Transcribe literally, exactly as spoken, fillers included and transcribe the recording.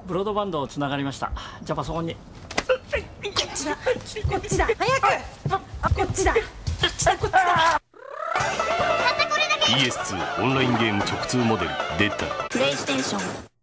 ブロードバンドつながりました。じゃあパソコンに。 こっちだ、こっちだ、早く。あ、こっちだ、こっちだ、こっちだ。 ピーエスツー オンラインゲーム直通モデル出た。 プレイステーション